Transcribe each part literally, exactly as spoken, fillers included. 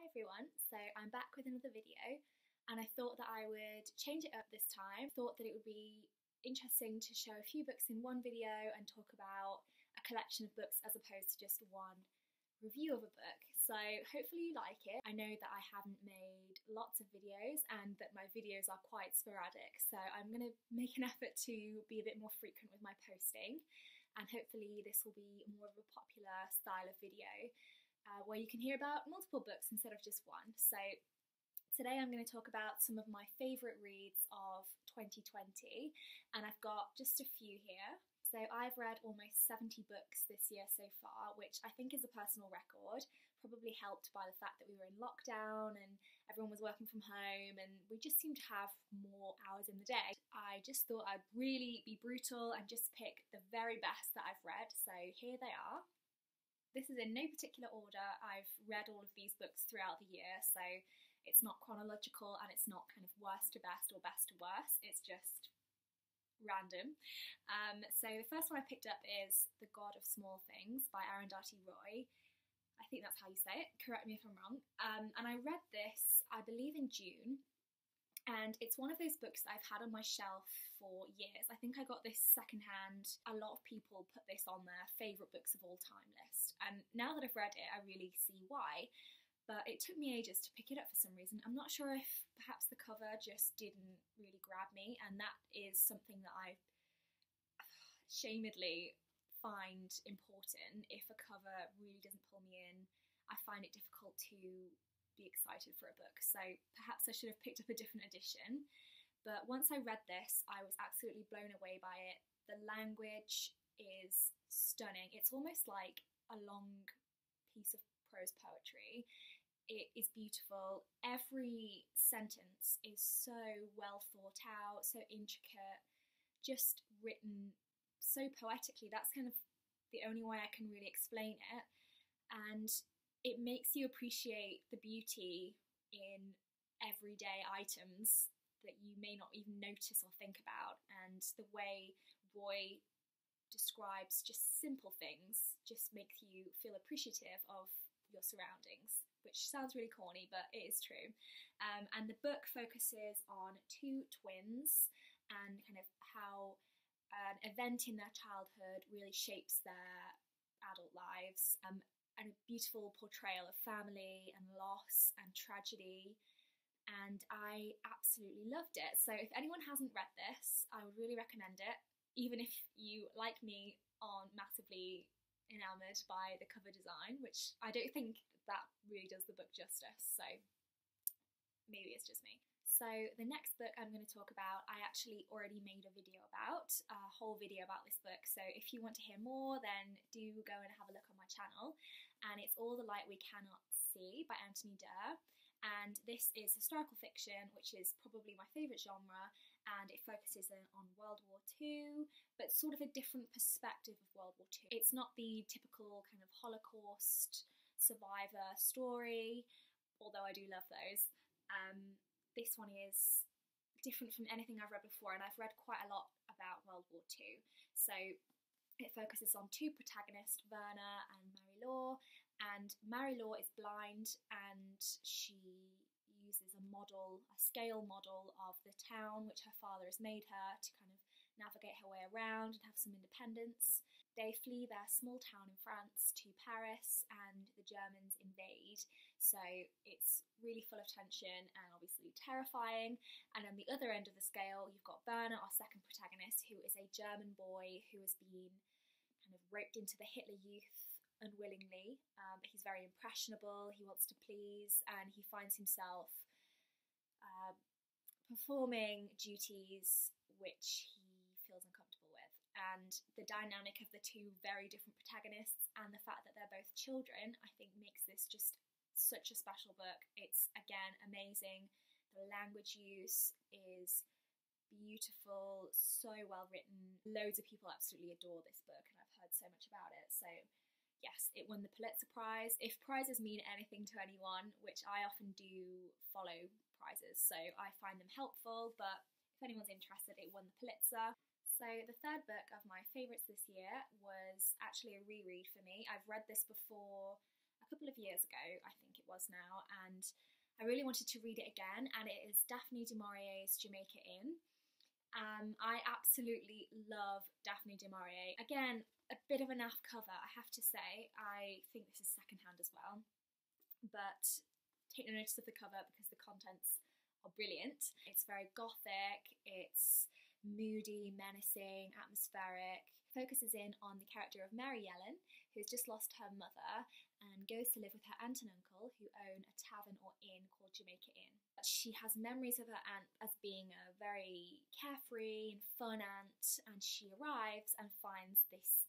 everyone, so I'm back with another video and I thought that I would change it up this time. Thought that it would be interesting to show a few books in one video and talk about a collection of books as opposed to just one review of a book. So hopefully you like it. I know that I haven't made lots of videos and that my videos are quite sporadic, so I'm going to make an effort to be a bit more frequent with my posting, and hopefully this will be more of a popular style of video uh, where you can hear about multiple books instead of just one. So today I'm going to talk about some of my favourite reads of twenty twenty, and I've got just a few here. So I've read almost seventy books this year so far, which I think is a personal record, probably helped by the fact that we were in lockdown and everyone was working from home and we just seemed to have more hours in the day. I just thought I'd really be brutal and just pick the very best that I've read, so here they are. This is in no particular order. I've read all of these books throughout the year, so it's not chronological and it's not kind of worst to best or best to worst, it's just random. Um, so the first one I picked up is The God of Small Things by Arundhati Roy. I think that's how you say it, correct me if I'm wrong. Um, and I read this, I believe, in June, and it's one of those books that I've had on my shelf for years. I think I got this secondhand. A lot of people put this on their favourite books of all time list, and now that I've read it I really see why. But it took me ages to pick it up for some reason. I'm not sure if perhaps the cover just didn't really grab me, and that is something that I shamedly find important. If a cover really doesn't pull me in, I find it difficult to be excited for a book. So perhaps I should have picked up a different edition. But once I read this, I was absolutely blown away by it. The language is stunning. It's almost like a long piece of prose poetry. It is beautiful. Every sentence is so well thought out, so intricate, just written so poetically. That's kind of the only way I can really explain it. And it makes you appreciate the beauty in everyday items that you may not even notice or think about. And the way Roy describes just simple things just makes you feel appreciative of your surroundings, which sounds really corny, but it is true. Um, and the book focuses on two twins and kind of how an event in their childhood really shapes their adult lives, um, and a beautiful portrayal of family and loss and tragedy. And I absolutely loved it. So if anyone hasn't read this, I would really recommend it, even if you, like me, aren't massively enamoured by the cover design, which I don't think that really does the book justice, so maybe it's just me. So the next book I'm going to talk about, I actually already made a video about, a whole video about this book, so if you want to hear more then do go and have a look on my channel. And it's All the Light We Cannot See by Anthony Doerr, and this is historical fiction, which is probably my favourite genre, and it focuses on World War Two, but sort of a different perspective of World War Two. It's not the typical kind of Holocaust survivor story, although I do love those. Um, this one is different from anything I've read before, and I've read quite a lot about World War Two. So it focuses on two protagonists, Werner and Marie-Laure, and Marie-Laure is blind and she uses a model, a scale model of the town which her father has made her to kind of navigate her way around and have some independence. They flee their small town in France to Paris and the Germans invade, so it's really full of tension and obviously terrifying. And on the other end of the scale you've got Werner, our second protagonist, who is a German boy who has been kind of roped into the Hitler Youth unwillingly, um, but he's very impressionable, he wants to please, and he finds himself uh, performing duties which he feels uncomfortable with. And the dynamic of the two very different protagonists and the fact that they're both children, I think makes this just such a special book. It's, again, amazing. The language use is beautiful, so well written. Loads of people absolutely adore this book and I've heard so much about it. So yes, it won the Pulitzer Prize. If prizes mean anything to anyone, which I often do follow prizes, so I find them helpful, but if anyone's interested, it won the Pulitzer. So the third book of my favourites this year was actually a reread for me. I've read this before a couple of years ago, I think it was now, and I really wanted to read it again, and it is Daphne du Maurier's Jamaica Inn. Um, I absolutely love Daphne du Maurier. Again, a bit of a naff cover, I have to say. I think this is secondhand as well, but take no notice of the cover because the contents are brilliant. It's very gothic, it's moody, menacing, atmospheric. Focuses in on the character of Mary Yellen, who's just lost her mother and goes to live with her aunt and uncle, who own a tavern or inn called Jamaica Inn. She has memories of her aunt as being a very carefree and fun aunt, and she arrives and finds this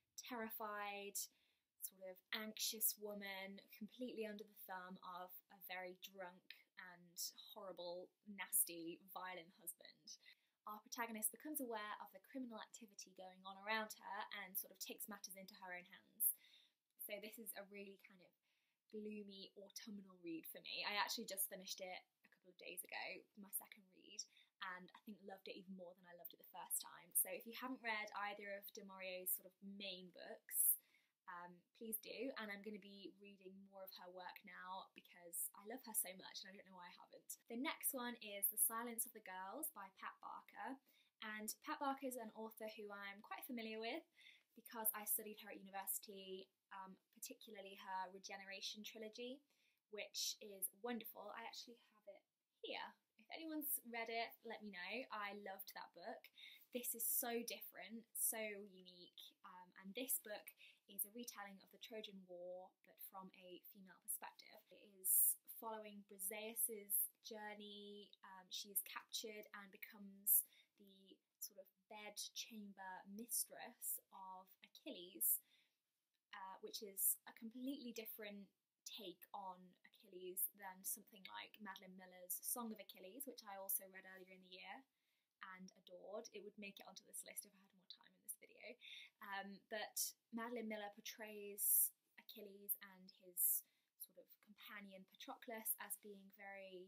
terrified, sort of anxious woman completely under the thumb of a very drunk and horrible, nasty, violent husband. Our protagonist becomes aware of the criminal activity going on around her and sort of takes matters into her own hands. So this is a really kind of gloomy autumnal read for me. I actually just finished it a couple of days ago, my second read, and I think loved it even more than I loved it the first time. So if you haven't read either of du Maurier's sort of main books, Um, please do, and I'm going to be reading more of her work now because I love her so much and I don't know why I haven't. The next one is The Silence of the Girls by Pat Barker, and Pat Barker is an author who I'm quite familiar with because I studied her at university, um, particularly her Regeneration trilogy, which is wonderful. I actually have it here. If anyone's read it, let me know. I loved that book. This is so different, so unique, um, and this book is a retelling of the Trojan War, but from a female perspective. It is following Briseis's journey. Um, she is captured and becomes the sort of bed chamber mistress of Achilles, uh, which is a completely different take on Achilles than something like Madeline Miller's Song of Achilles, which I also read earlier in the year and adored. It would make it onto this list if I had more time in this video. Um, but Madeline Miller portrays Achilles and his sort of companion Patroclus as being very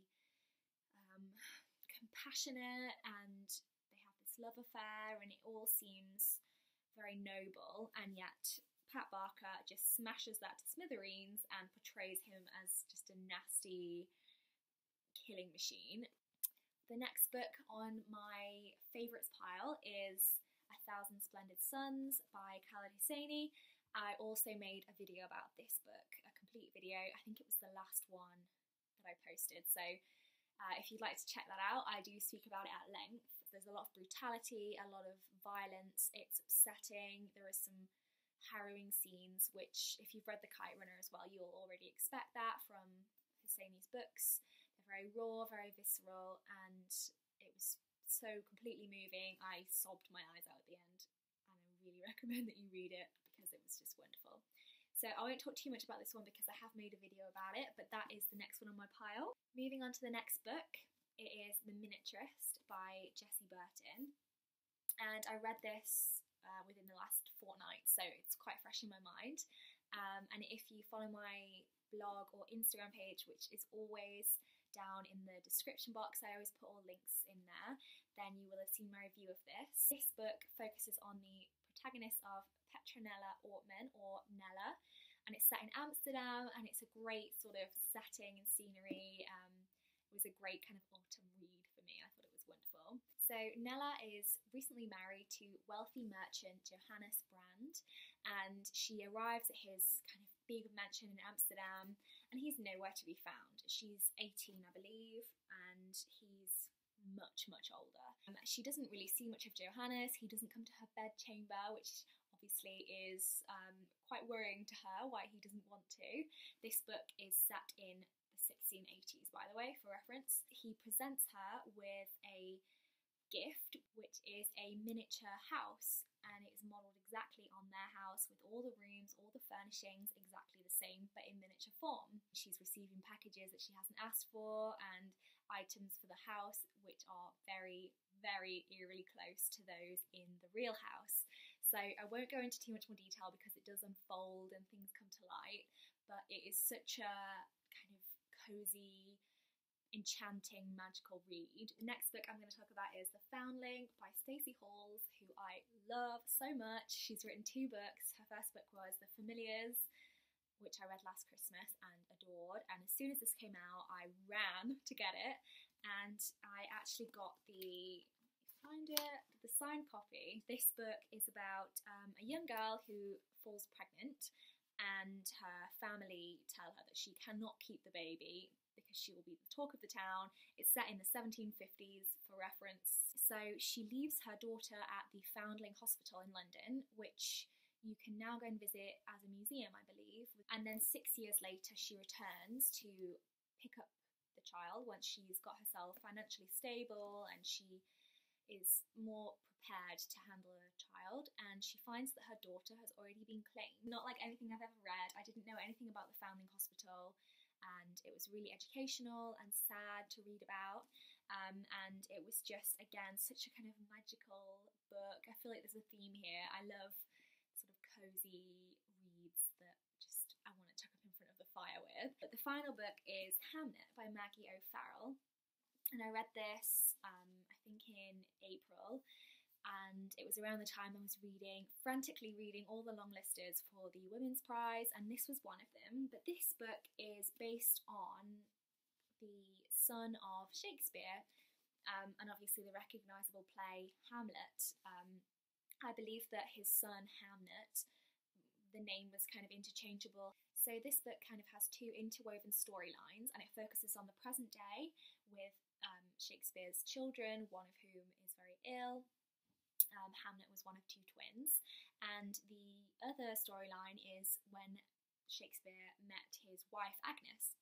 um, compassionate, and they have this love affair and it all seems very noble, and yet Pat Barker just smashes that to smithereens and portrays him as just a nasty killing machine. The next book on my favourites pile is A Thousand Splendid Suns by Khaled Hosseini. I also made a video about this book, a complete video. I think it was the last one that I posted. So uh, if you'd like to check that out, I do speak about it at length. There's a lot of brutality, a lot of violence. It's upsetting. There are some harrowing scenes, which if you've read The Kite Runner as well, you'll already expect that from Hosseini's books. They're very raw, very visceral, and it was so completely moving. I sobbed my eyes out at the end, and I really recommend that you read it because it was just wonderful. So I won't talk too much about this one because I have made a video about it, but that is the next one on my pile. Moving on to the next book, it is The Miniaturist by Jessie Burton, and I read this uh, within the last fortnight, so it's quite fresh in my mind. Um, and if you follow my blog or Instagram page, which is always down in the description box, I always put all links in there, then you will have seen my review of this. This book focuses on the protagonist of Petronella Ortman, or Nella, and it's set in Amsterdam, and it's a great sort of setting and scenery. Um, it was a great kind of autumn read for me. I thought it was wonderful. So Nella is recently married to wealthy merchant Johannes Brand, and she arrives at his kind of big mansion in Amsterdam, and he's nowhere to be found. She's eighteen, I believe, and he's much, much older. Um, she doesn't really see much of Johannes. He doesn't come to her bedchamber, which obviously is um, quite worrying to her, why he doesn't want to. This book is set in the sixteen eighties, by the way, for reference. He presents her with a gift, which is a miniature house, and it is modelled exactly on their house, with all the rooms, all the furnishings exactly the same, but in miniature form. She's receiving packages that she hasn't asked for, and items for the house which are very, very eerily close to those in the real house. So I won't go into too much more detail because it does unfold and things come to light, but it is such a kind of cosy, enchanting, magical read. The next book I'm going to talk about is The Foundling by Stacey Halls, who I love so much. She's written two books. Her first book was The Familiars, which I read last Christmas and adored. And as soon as this came out, I ran to get it, and I actually got the, find it, the signed copy. This book is about um, a young girl who falls pregnant, and her family tell her that she cannot keep the baby because she will be the talk of the town. It's set in the seventeen fifties for reference. So she leaves her daughter at the Foundling Hospital in London, which you can now go and visit as a museum, I believe. And then six years later, she returns to pick up the child once she's got herself financially stable and she is more prepared to handle a child. And she finds that her daughter has already been claimed. Not like anything I've ever read. I didn't know anything about the Foundling Hospital, and it was really educational and sad to read about. Um, and it was just, again, such a kind of magical book. I feel like there's a theme here. I love sort of cozy reads that just I want to chuck up in front of the fire with. But the final book is Hamnet by Maggie O'Farrell, and I read this um, I think in April, and it was around the time I was reading, frantically reading all the long listers for the Women's Prize, and this was one of them. But this book is based on the son of Shakespeare, um, and obviously the recognisable play Hamlet. Um, I believe that his son Hamnet, the name was kind of interchangeable. So this book kind of has two interwoven storylines, and it focuses on the present day with um, Shakespeare's children, one of whom is very ill. Um, Hamnet was one of two twins, and the other storyline is when Shakespeare met his wife Agnes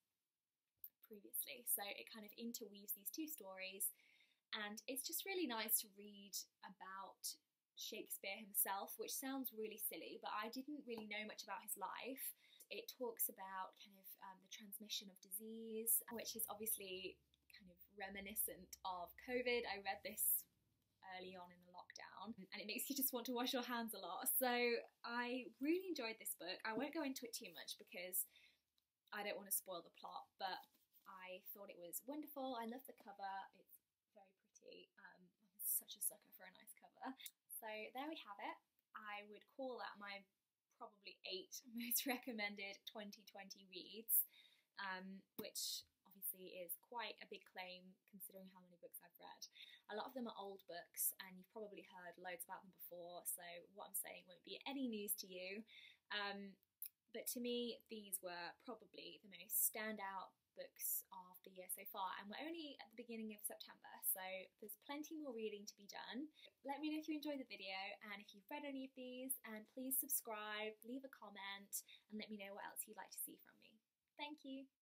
previously. So it kind of interweaves these two stories, and it's just really nice to read about Shakespeare himself, which sounds really silly, but I didn't really know much about his life. It talks about kind of um, the transmission of disease, which is obviously kind of reminiscent of COVID. I read this early on in the lockdown, and it makes you just want to wash your hands a lot. So I really enjoyed this book. I won't go into it too much because I don't want to spoil the plot, but I thought it was wonderful. I love the cover. It's very pretty. Um, I'm such a sucker for a nice cover. So there we have it. I would call that my probably eight most recommended twenty twenty reads, um, which obviously is quite a big claim considering how many books I've read. A lot of them are old books, and you've probably heard loads about them before, so what I'm saying won't be any news to you. Um, but to me, these were probably the most standout books of the year so far, and we're only at the beginning of September, so there's plenty more reading to be done. Let me know if you enjoyed the video and if you've read any of these, and please subscribe, leave a comment, and let me know what else you'd like to see from me. Thank you.